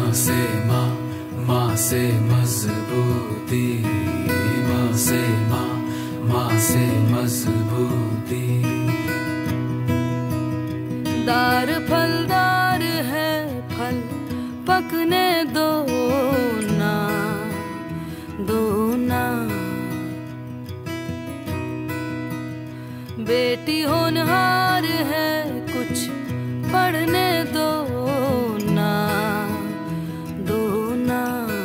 से माँ, माँ से मजबूती, माँ से माँ, माँ से मजबूती। दार फलदार है, फल पकने दो ना, दो ना। बेटी होनहार है, कुछ पढ़ने दो ना, दो ना।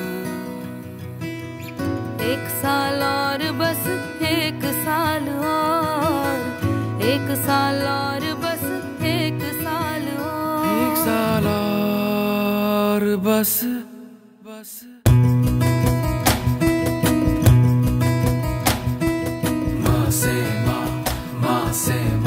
एक साल और बस, एक साल और, एक साल और बस, एक साल और, एक साल और बस, बस। माँ से माँ, माँ से